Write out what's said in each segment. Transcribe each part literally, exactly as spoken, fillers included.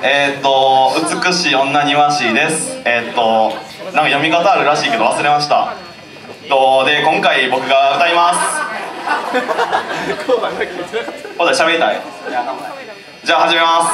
えーっと美しい女庭師です。えーっとなんか読み方あるらしいけど忘れました。とで今回僕が歌います。ほんで喋りたい。じゃあ始めます。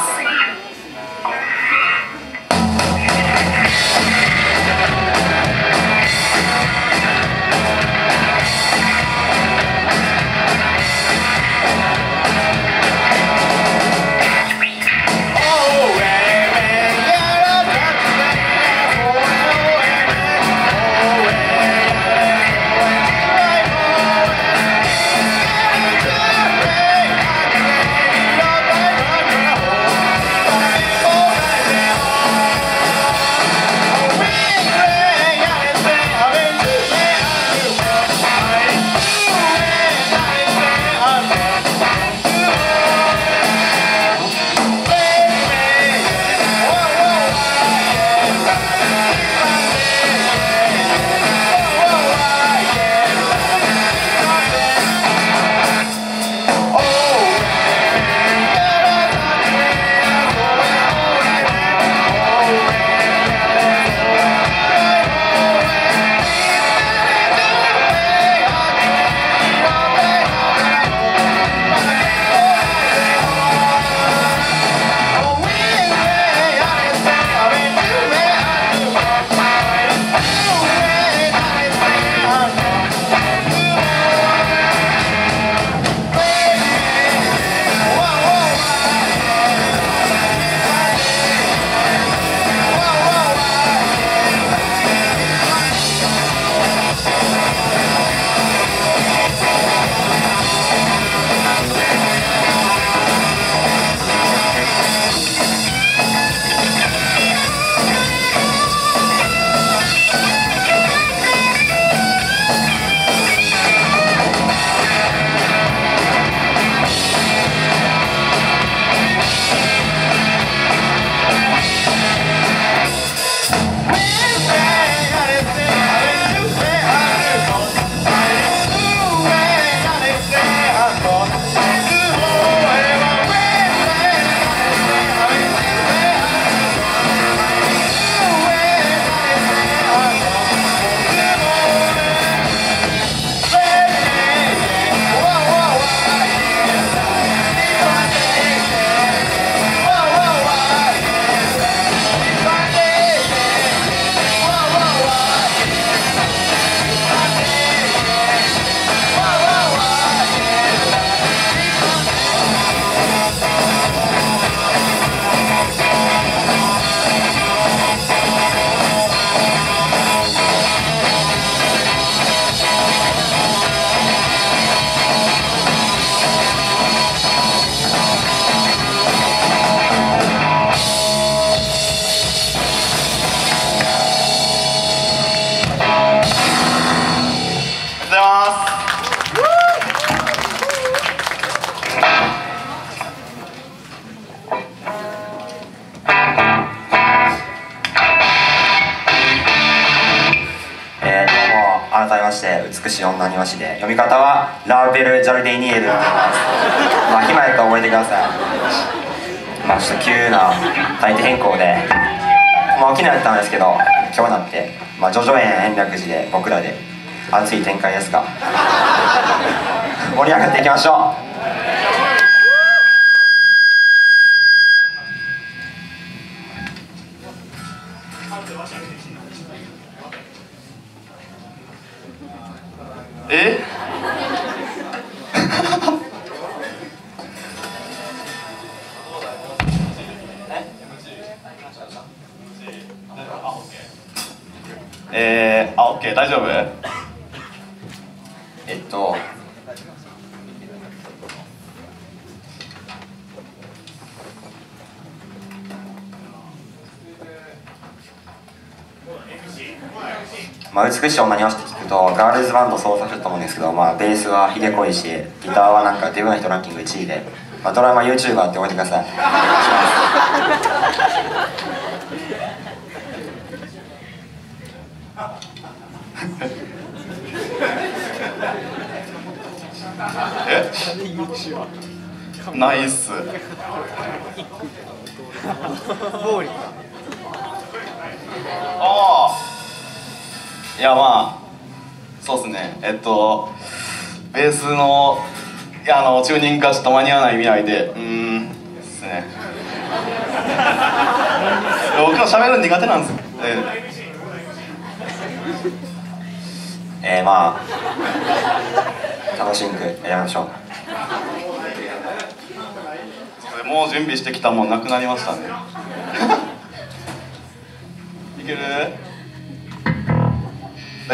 改めまして美しい女庭師で、読み方はラーベル・ジャルデイニエルと言います。まあ暇やったら覚えてください。まあちょっと急なタイト変更で、まあ昨日やったんですけど今日なって、まあ叙々苑延暦寺で僕らで熱い展開ですが盛り上がっていきましょう。 ええー、あ、オッケー、大丈夫？ えっとまあ、美しい女庭師って聞くとガールズバンド想像すると思うんですけど、まあ、ベースはひでこいし、ギターはなんかデブな人ランキングいちいで、まあ、ドラマ YouTuber って覚えてください。お願いします。 えないっす。ああ、いやまあそうっすね。えっとベースのいやあのチューニングがちょっと間に合わない未来で、うーんですね。僕は喋るの苦手なんですよ。えー、えー、まあ楽しんでやりましょう。 もう準備してきたもんなくなりましたね。いける？はい。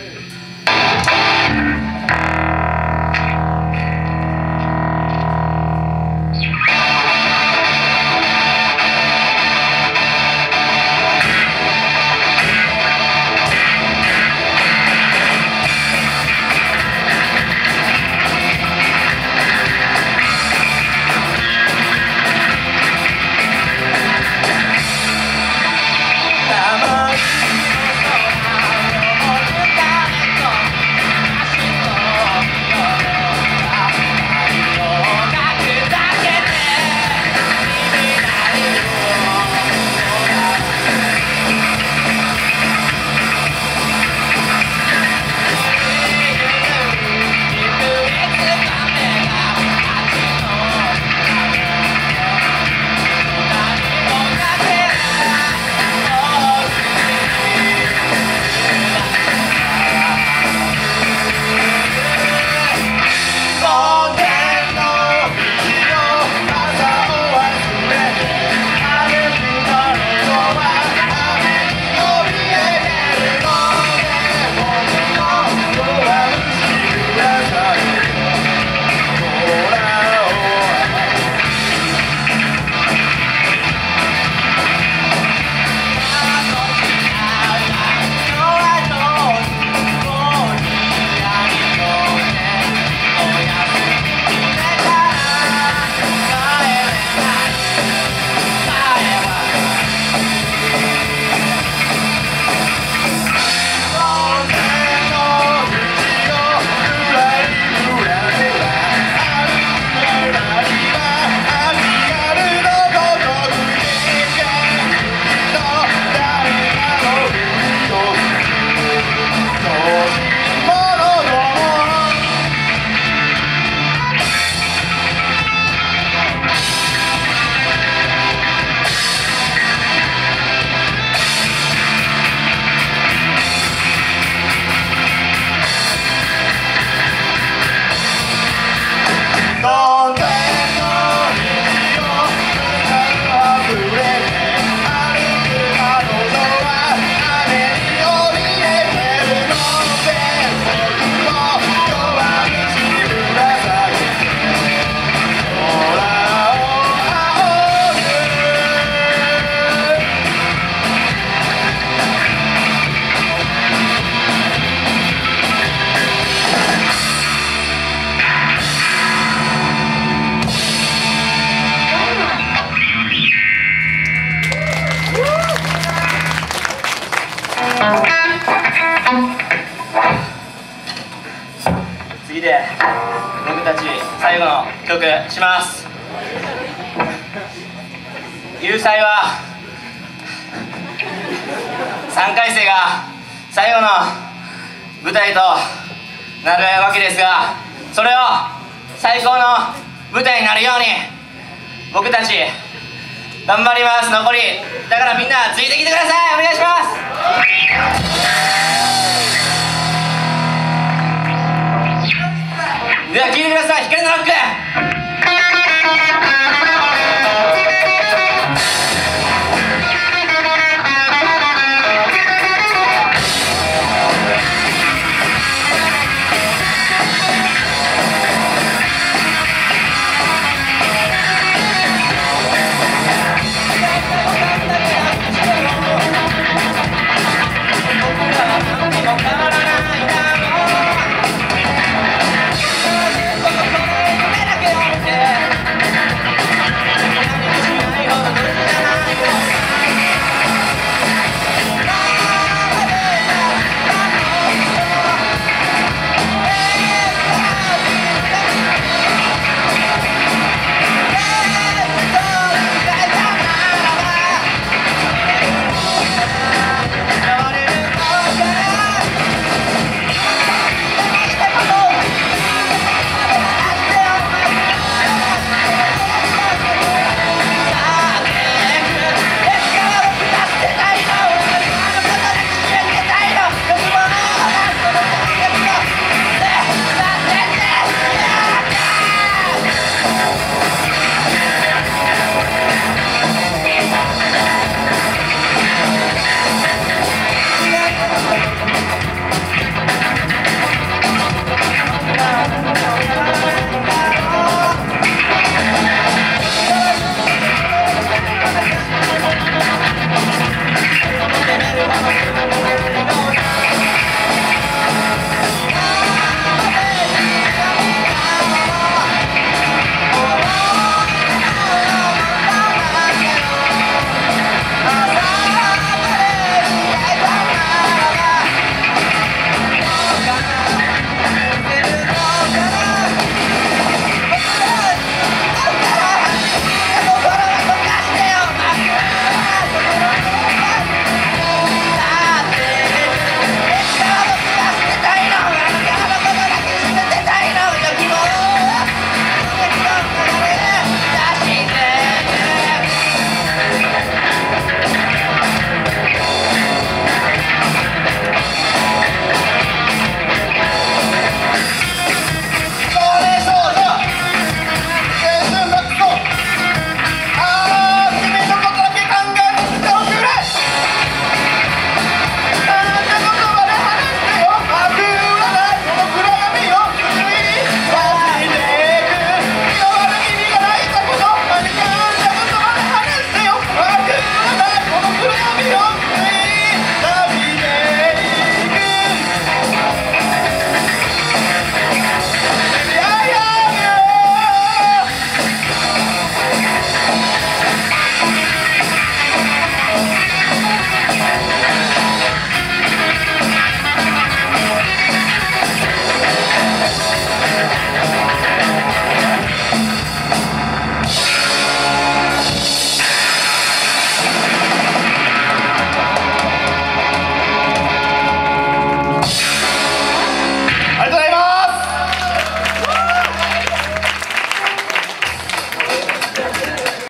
次で僕たち最後の曲します。有祭はさんかい生が最後の舞台となるわけですが、それを最高の舞台になるように僕たち頑張ります。残りだからみんなついてきてください。お願いします。では聴いてください。光のロック。